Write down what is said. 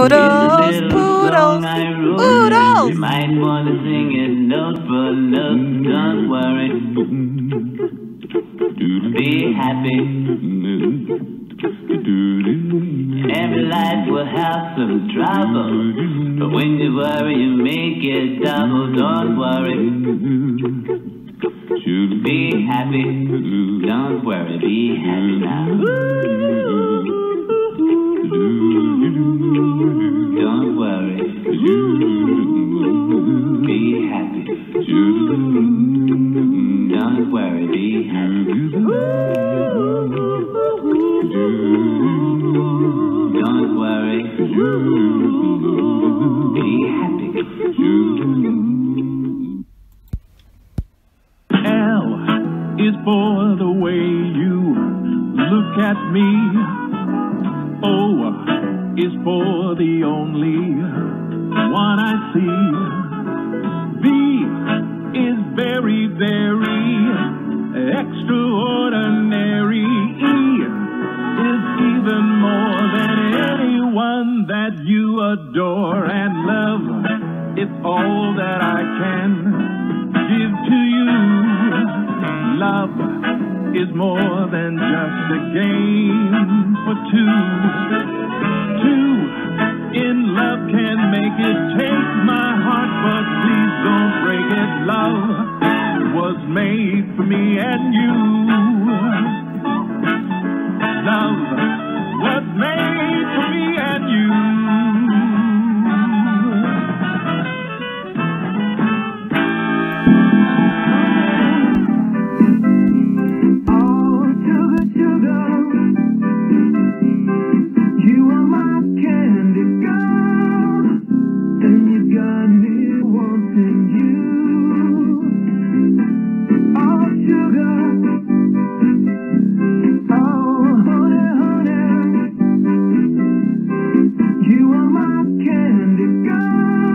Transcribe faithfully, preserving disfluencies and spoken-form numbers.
Poodles, poodles, I wrote. poodles. You might want to sing it note for note. Don't worry. Be happy. Every life will have some trouble, but when you worry, you make it double. Don't worry. Be happy. Don't worry. Be happy now. Don't worry. Be happy. Don't worry. Be happy. Don't worry. Be happy. L is for the way you look at me. O is for the only one I see. V is very, very extraordinary. E is even more than anyone that you adore. And love is all that I can give to you. Love is more than just a game for two. Two in love can make it. Take my heart, but please don't break it. Love was made for me and you. Love was made for me and you. You are my candy girl.